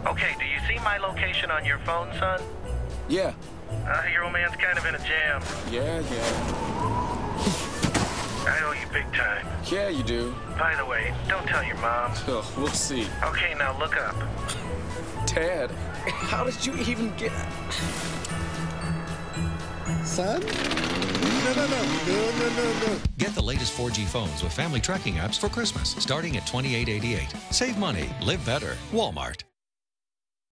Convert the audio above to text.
Okay, do you see my location on your phone, son? Yeah. Your old man's kind of in a jam. Yeah. I owe you big time. Yeah, you do. By the way, don't tell your mom. Oh, we'll see. Okay, now look up. Dad, how did you even get... Son? No. Get the latest 4G phones with family tracking apps for Christmas, starting at $28.88. Save money, live better. Walmart.